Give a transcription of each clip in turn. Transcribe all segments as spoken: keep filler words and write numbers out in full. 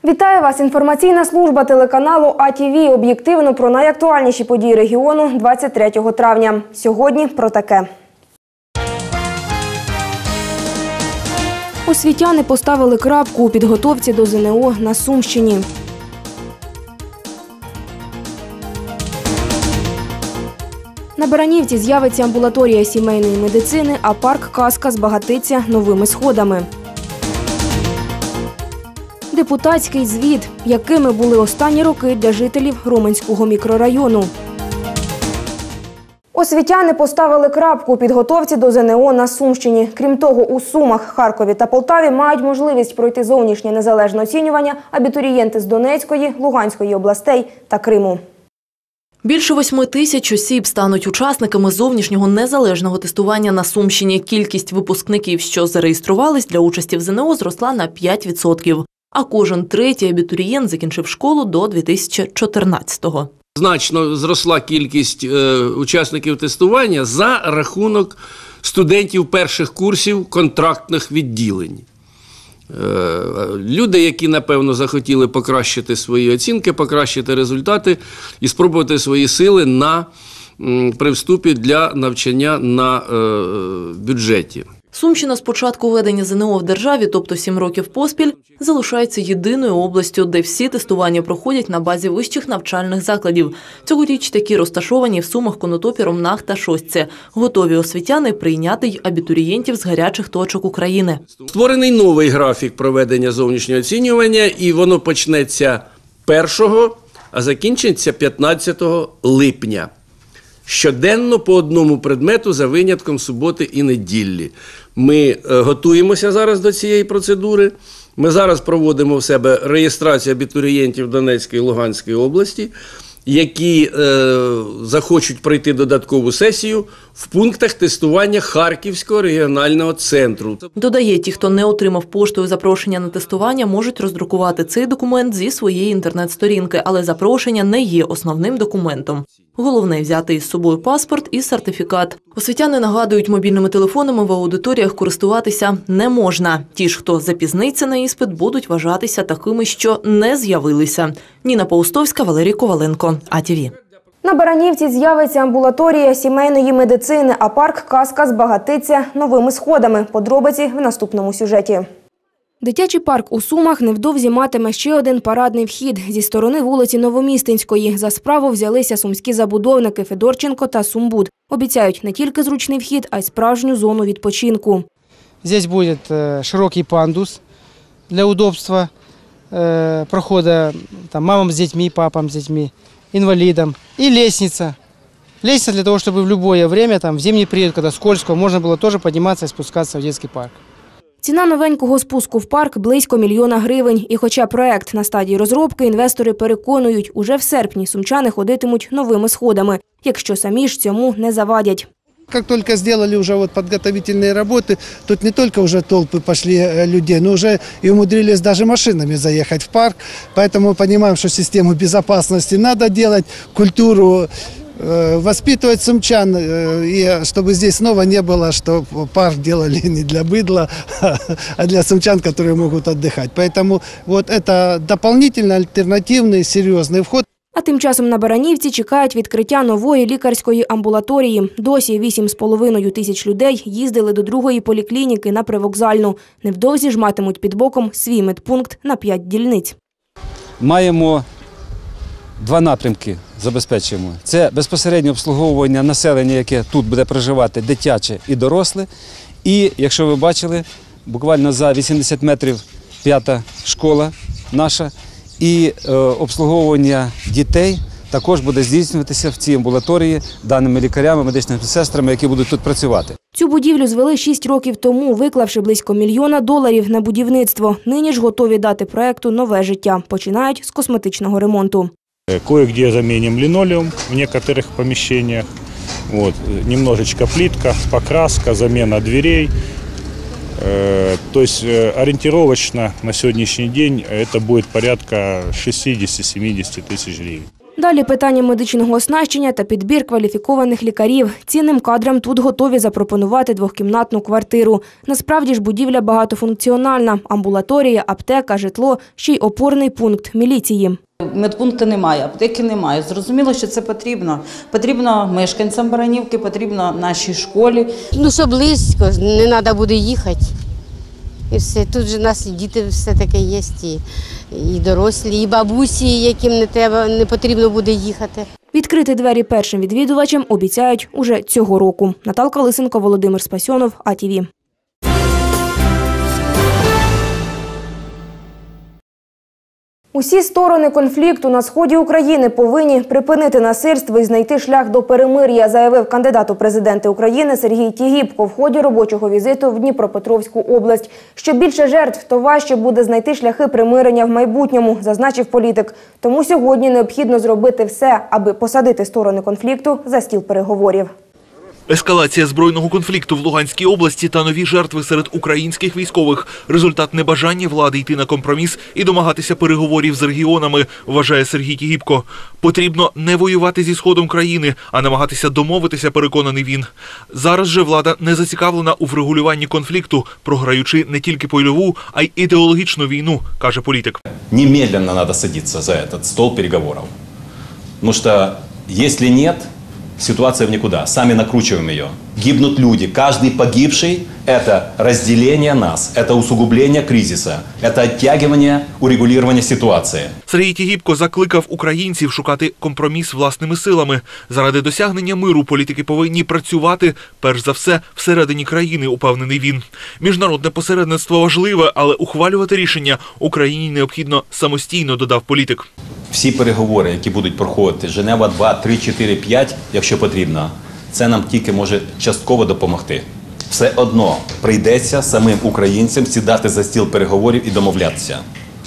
Вітаю вас! Інформаційна служба телеканалу А Ті Ві. Об'єктивно про найактуальніші події регіону двадцять третього травня. Сьогодні про таке. Освітяни поставили крапку у підготовці до Зе Не О на Сумщині. На Баранівці з'явиться амбулаторія сімейної медицини, а парк «Казка» збагатиться новими сходами. Депутатський звіт. Якими були останні роки для жителів Роменського мікрорайону? Освітяни поставили крапку у підготовці до Зе Не О на Сумщині. Крім того, у Сумах, Харкові та Полтаві мають можливість пройти зовнішнє незалежне оцінювання абітурієнти з Донецької, Луганської областей та Криму. Більше восьми тисяч осіб стануть учасниками зовнішнього незалежного тестування на Сумщині. Кількість випускників, що зареєструвались для участі в Зе Не О, зросла на п'ять відсотків. А кожен третій абітурієнт закінчив школу до дві тисячі чотирнадцятого. Значно зросла кількість е, учасників тестування за рахунок студентів перших курсів контрактних відділень. Е, люди, які, напевно, захотіли покращити свої оцінки, покращити результати і спробувати свої сили на, м, при вступі для навчання на е, бюджеті. Сумщина з початку введення Зе Не О в державі, тобто сім років поспіль, залишається єдиною областю, де всі тестування проходять на базі вищих навчальних закладів. Цьогоріч такі розташовані в Сумах, Конотопі, Ромнах та Шостці. Готові освітяни прийняти й абітурієнтів з гарячих точок України. Створений новий графік проведення зовнішнього оцінювання, і воно почнеться першого, а закінчиться п'ятнадцятого липня. Щоденно по одному предмету за винятком суботи і неділі. Ми готуємося зараз до цієї процедури. Ми зараз проводимо в себе реєстрацію абітурієнтів Донецької і Луганської області, які е, захочуть пройти додаткову сесію в пунктах тестування Харківського регіонального центру. Додає, ті, хто не отримав поштою запрошення на тестування, можуть роздрукувати цей документ зі своєї інтернет-сторінки, але запрошення не є основним документом. Головне – взяти із собою паспорт і сертифікат. Освітяни нагадують, мобільними телефонами в аудиторіях користуватися не можна. Ті ж, хто запізниться на іспит, будуть вважатися такими, що не з'явилися. Ніна Паустовська, Валерій Коваленко, А Ті Ві. На Баранівці з'явиться амбулаторія сімейної медицини, а парк «Казка» збагатиться новими сходами. Подробиці в наступному сюжеті. Дитячий парк у Сумах невдовзі матиме ще один парадний вхід зі сторони вулиці Новомістинської. За справу взялися сумські забудовники Федорченко та Сумбуд. Обіцяють не тільки зручний вхід, а й справжню зону відпочинку. Тут буде широкий пандус для удобства проходу там, мамам з дітьми, папам з дітьми, інвалідам. І лестниця. Лестниця для того, щоб в будь-яке время, там, в зимній період, коли скользко, можна було теж підніматися і спускатися в дитячий парк. Ціна новенького спуску в парк – близько мільйона гривень. І хоча проект на стадії розробки, інвестори переконують, уже в серпні сумчани ходитимуть новими сходами, якщо самі ж цьому не завадять. Как только сделали уже вот подготовительные работы, тут не только уже толпы пошли людей, но уже и умудрились даже машинами заехать в парк. Поэтому мы понимаем, что систему безопасности надо делать, культуру воспитывать сумчан, и чтобы здесь снова не было, что парк делали не для быдла, а для сумчан, которые могут отдыхать. Поэтому вот это дополнительный, альтернативный, серьезный вход. А тим часом на Баранівці чекають відкриття нової лікарської амбулаторії. Досі вісім з половиною тисяч людей їздили до другої поліклініки на Привокзальну. Невдовзі ж матимуть під боком свій медпункт на п'ять дільниць. Маємо два напрямки, забезпечуємо. Це безпосереднє обслуговування населення, яке тут буде проживати, дитяче і доросле. І, якщо ви бачили, буквально за вісімдесят метрів п'ята школа наша. І е, обслуговування дітей також буде здійснюватися в цій амбулаторії даними лікарями, медичними сестрами, які будуть тут працювати. Цю будівлю звели шість років тому, виклавши близько мільйона доларів на будівництво. Нині ж готові дати проекту нове життя. Починають з косметичного ремонту. Кое-где заменим линолеум в некоторых помещениях. Вот, немножечко плитка, покраска, замена дверей. То есть ориентировочно на сегодняшний день это будет порядка шестьдесят-семьдесят тысяч гривен. Далі питання медичного оснащення та підбір кваліфікованих лікарів. Цінним кадрам тут готові запропонувати двохкімнатну квартиру. Насправді ж будівля багатофункціональна. Амбулаторія, аптека, житло, ще й опорний пункт міліції. Медпункту немає, аптеки немає. Зрозуміло, що це потрібно. Потрібно мешканцям Баранівки, потрібно нашій школі. Ну, що близько, не треба буде їхати. І все. Тут же у нас і діти все-таки є, і, і дорослі, і бабусі, яким не треба, не потрібно буде їхати. Відкрити двері першим відвідувачам обіцяють уже цього року. Наталка Лисенко, Володимир Спасьонов, А Т В. Усі сторони конфлікту на сході України повинні припинити насильство і знайти шлях до перемир'я, заявив кандидат у президенти України Сергій Тігіпко в ході робочого візиту в Дніпропетровську область. Що більше жертв, то важче буде знайти шляхи примирення в майбутньому, зазначив політик. Тому сьогодні необхідно зробити все, аби посадити сторони конфлікту за стіл переговорів. Ескалація збройного конфлікту в Луганській області та нові жертви серед українських військових – результат небажання влади йти на компроміс і домагатися переговорів з регіонами, вважає Сергій Тігіпко. Потрібно не воювати зі сходом країни, а намагатися домовитися, переконаний він. Зараз же влада не зацікавлена у врегулюванні конфлікту, програючи не тільки польову, а й ідеологічну війну, каже політик. Немедленно треба садитися за цей стол переговорів. Тому що, якщо ні, ситуация в никуда. Сами накручиваем ее. Гибнут люди. Каждый погибший – это разделение нас, это усугубление кризиса, это оттягивание урегулирования ситуации. Сергій Тігіпко закликав українців шукати компроміс власними силами. Заради досягнення миру політики повинні працювати, перш за все, всередині країни, упевнений він. Міжнародне посередництво важливе, але ухвалювати рішення Україні необхідно самостійно, додав політик. Всі переговори, які будуть проходити, Женева два, три, чотири, п'ять, якщо потрібно, це нам тільки може частково допомогти. Все одно прийдеться самим українцям сідати за стіл переговорів і домовлятися.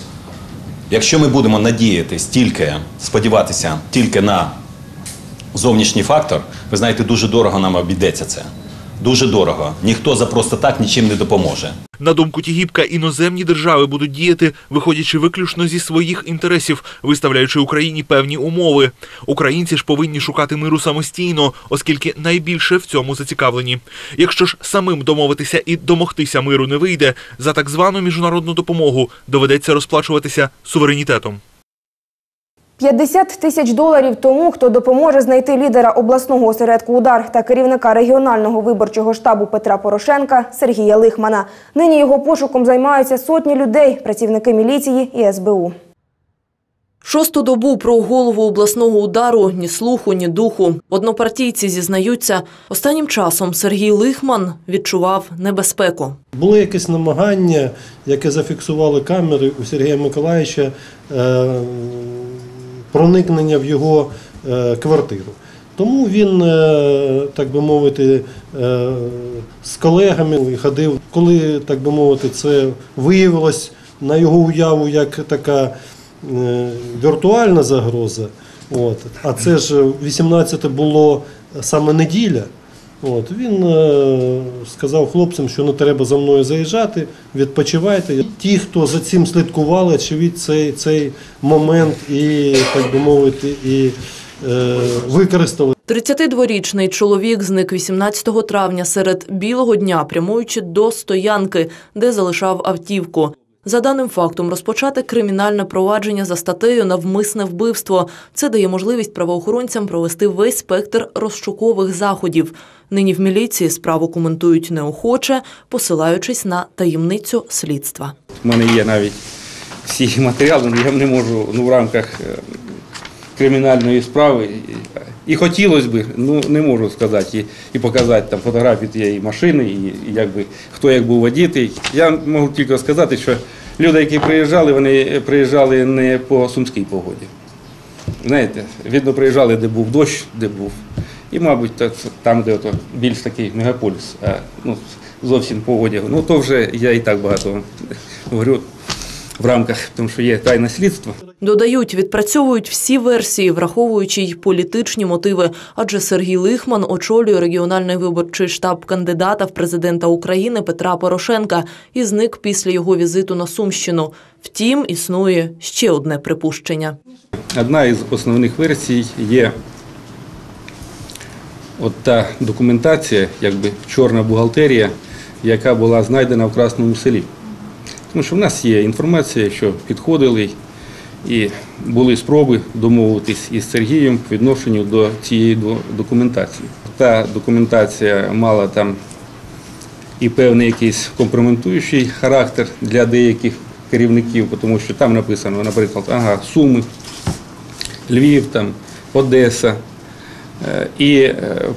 Якщо ми будемо надіятись тільки, сподіватися тільки на зовнішній фактор, ви знаєте, дуже дорого нам обійдеться це. Дуже дорого. Ніхто за просто так нічим не допоможе. На думку Тігіпка, іноземні держави будуть діяти, виходячи виключно зі своїх інтересів, виставляючи Україні певні умови. Українці ж повинні шукати миру самостійно, оскільки найбільше в цьому зацікавлені. Якщо ж самим домовитися і домогтися миру не вийде, за так звану міжнародну допомогу доведеться розплачуватися суверенітетом. п'ятдесят тисяч доларів тому, хто допоможе знайти лідера обласного осередку «Удар» та керівника регіонального виборчого штабу Петра Порошенка Сергія Лихмана. Нині його пошуком займаються сотні людей, працівники міліції і С Б У. Шосту добу про голову обласного «Удару» ні слуху, ні духу. Однопартійці зізнаються, останнім часом Сергій Лихман відчував небезпеку. Було якесь намагання, яке зафіксували камери у Сергія Миколаївича, проникнення в його квартиру. Тому він, так би мовити, з колегами ходив. Коли, так би мовити, це виявилось на його уяву як така віртуальна загроза, от, а це ж вісімнадцяте було саме неділя, от, він е, сказав хлопцям, що не треба за мною заїжджати, відпочивайте. Ті, хто за цим слідкували, очевидь, цей, цей момент і, так би мовити, і е, використали. тридцятидворічний чоловік зник вісімнадцятого травня серед білого дня, прямуючи до стоянки, де залишав автівку. За даним фактом, розпочати кримінальне провадження за статтею «Навмисне вбивство». Це дає можливість правоохоронцям провести весь спектр розшукових заходів. Нині в міліції справу коментують неохоче, посилаючись на таємницю слідства. У мене є навіть всі матеріали, я не можу ну, в рамках кримінальної справи. І хотілося б, ну не можу сказати, і, і показати там фотографії тієї машини, і, і якби, хто як був водітий. Я можу тільки сказати, що люди, які приїжджали, вони приїжджали не по сумській погоді. Знаєте, видно, приїжджали, де був дощ, де був. І, мабуть, там, де ото більш такий мегаполіс, а ну, зовсім по одягу. Ну, то вже я і так багато говорю. в рамках, тому що є тайне слідство. Додають, відпрацьовують всі версії, враховуючи й політичні мотиви. Адже Сергій Лихман очолює регіональний виборчий штаб кандидата в президента України Петра Порошенка і зник після його візиту на Сумщину. Втім, існує ще одне припущення. Одна із основних версій є от та документація, якби чорна бухгалтерія, яка була знайдена в Красному Селі. Тому що в нас є інформація, що підходили і були спроби домовитись із Сергієм по відношенню до цієї документації. Та документація мала там і певний якийсь компрометуючий характер для деяких керівників, тому що там написано, наприклад, ага, Суми, Львів, там, Одеса, і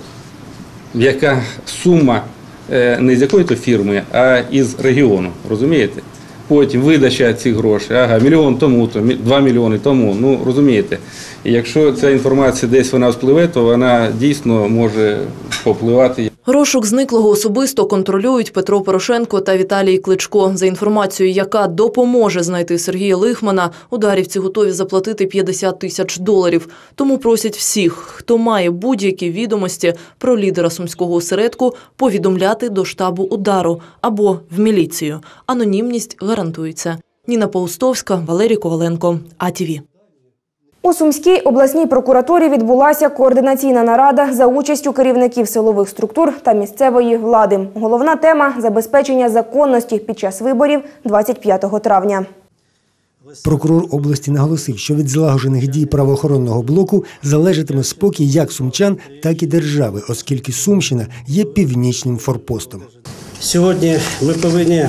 яка сума не з якої-то фірми, а із регіону, розумієте? Потім видача цих грошей, ага, мільйон тому-то, два мільйони тому, ну, розумієте. І якщо ця інформація десь вона впливе, то вона дійсно може попливати. Розшук зниклого особисто контролюють Петро Порошенко та Віталій Кличко. За інформацією, яка допоможе знайти Сергія Лихмана, ударівці готові заплатити п'ятдесят тисяч доларів. Тому просять всіх, хто має будь-які відомості про лідера сумського осередку, повідомляти до штабу удару або в міліцію. Анонімність гарантується. Ніна Паустовська, Валерій Коваленко, А Т В. У Сумській обласній прокуратурі відбулася координаційна нарада за участю керівників силових структур та місцевої влади. Головна тема – забезпечення законності під час виборів двадцять п'ятого травня. Прокурор області наголосив, що від злагоджених дій правоохоронного блоку залежатиме спокій як сумчан, так і держави, оскільки Сумщина є північним форпостом. Сьогодні ми повинні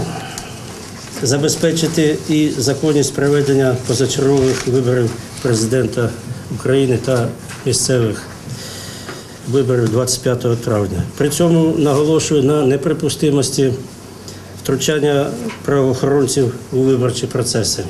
забезпечити і законність проведення позачергових виборів президента України та місцевих виборів двадцять п'ятого травня. При цьому наголошую на неприпустимості втручання правоохоронців у виборчі процеси.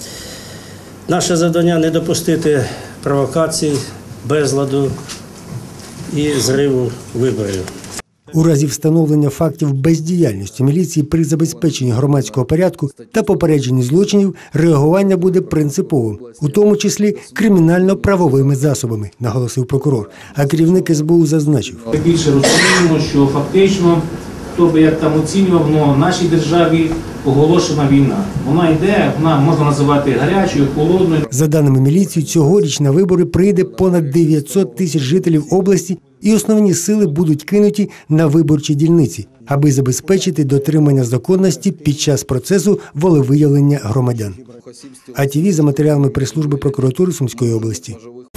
Наше завдання – не допустити провокацій, безладу і зриву виборів. У разі встановлення фактів бездіяльності міліції при забезпеченні громадського порядку та попередженні злочинів реагування буде принциповим, у тому числі кримінально-правовими засобами, наголосив прокурор. А керівник ес бе у зазначив. Більше розуміємо, що фактично, хто би як там оцінював, але в нашій державі оголошена війна. Вона йде, вона можна називати гарячою, холодною. За даними міліції, цьогоріч на вибори прийде понад дев'ятсот тисяч жителів області, і основні сили будуть кинуті на виборчі дільниці, аби забезпечити дотримання законності під час процесу волевиявлення громадян. А Т В за матеріалами прес-служби прокуратури Сумської області.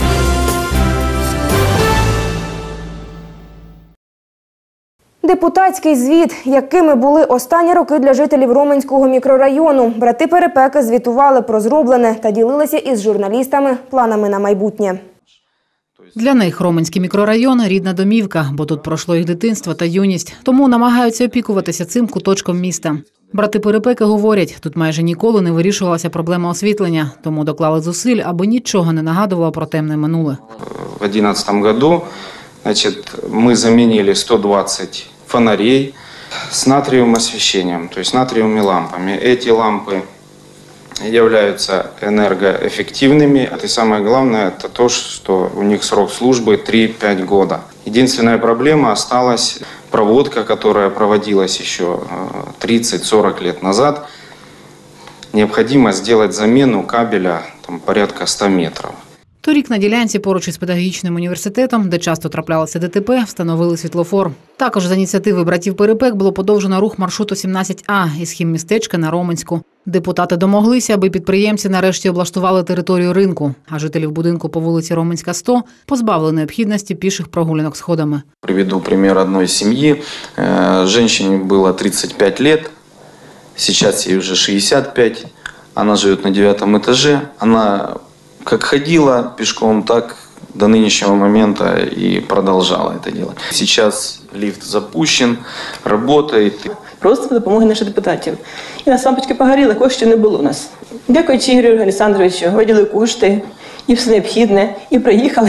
Депутатський звіт, якими були останні роки для жителів Роменського мікрорайону. Брати Перепеки звітували про зроблене та ділилися із журналістами планами на майбутнє. Для них Роменський мікрорайон – рідна домівка, бо тут пройшло їх дитинство та юність. Тому намагаються опікуватися цим куточком міста. Брати Перепеки говорять, тут майже ніколи не вирішувалася проблема освітлення, тому доклали зусиль, аби нічого не нагадувало про темне минуле. В дві тисячі одинадцятому році значит, мы заменили сто двадцать фонарей с натриевым освещением, то есть натриевыми лампами. Эти лампы являются энергоэффективными. И самое главное, это то, что у них срок службы три-пять года. Единственная проблема осталась проводка, которая проводилась еще тридцать-сорок лет назад. Необходимо сделать замену кабеля там, порядка ста метров. Торік на ділянці поруч із педагогічним університетом, де часто траплялися Д Т П, встановили світлофор. Також за ініціативи братів Перепек було подовжено рух маршруту сімнадцять А із хіммістечка на Роменську. Депутати домоглися, аби підприємці нарешті облаштували територію ринку, а жителів будинку по вулиці Роменська, сто позбавили необхідності піших прогулянок сходами. Приведу пример одной семьи. Женщине было тридцать пять лет, сейчас ей уже шестьдесят пять. Она живет на девятом этаже. Она как ходила пешком, так до нынешнего момента и продолжала это делать. Сейчас лифт запущен, работает. Просто допомоги наших депутатів. І нас лампочки погоріли, коштів не було у нас. Дякуючи Ігорю Олександровичу, виділили кошти, і все необхідне, і приїхали.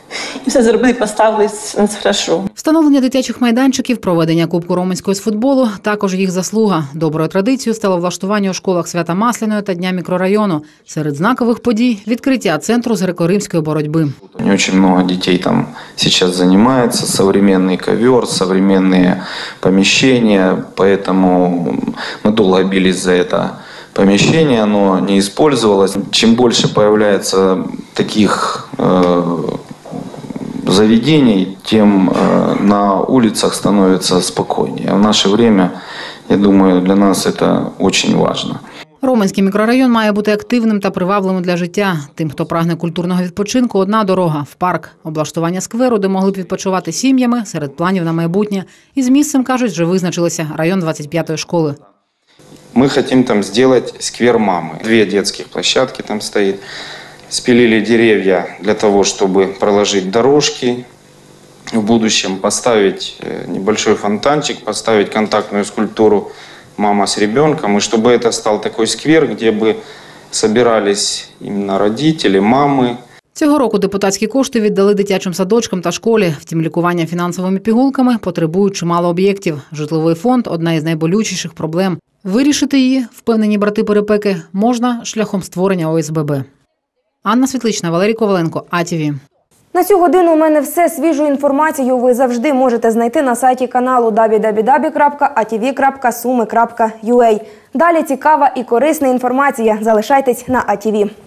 І все зробили, поставили на це хорошо. Встановлення дитячих майданчиків, проведення Кубку Роменського з футболу – також їх заслуга. Доброю традицією стало влаштування у школах Свята Масляної та Дня мікрорайону. Серед знакових подій – відкриття центру з греко-римської боротьби. Очень много детей там сейчас занимается, современный ковер, современные помещения, поэтому мы долго бились за это помещение, оно не использовалось. Чем больше появляется таких э, заведений, тем э, на улицах становится спокойнее. В наше время, я думаю, для нас это очень важно. Роменський мікрорайон має бути активним та привабливим для життя. Тим, хто прагне культурного відпочинку, одна дорога – в парк. Облаштування скверу, де могли б відпочивати сім'ями, серед планів на майбутнє. І з місцем, кажуть, вже визначилися – район двадцять п'ятої школи. Мы хотим там сделать сквер мамы. Две детских площадки там стоит. Спилили деревья для того, чтобы проложить дорожки. В будущем поставить небольшой фонтанчик, поставить контактную скульптуру «Мама с ребенком». И чтобы это стал такой сквер, где бы собирались именно родители, мамы. Цього року депутатські кошти віддали дитячим садочкам та школі. Втім, лікування фінансовими пігулками потребують чимало об'єктів. Житловий фонд – одна із найболючіших проблем. Вирішити її, впевнені брати Перепеки, можна шляхом створення О С Б Б. Анна Світлична, Валерій Коваленко, А Т В. На цю годину у мене все. Свіжу інформацію ви завжди можете знайти на сайті каналу дабл ю дабл ю дабл ю крапка а ті ві крапка суми крапка ю а. Далі цікава і корисна інформація. Залишайтесь на А Т В.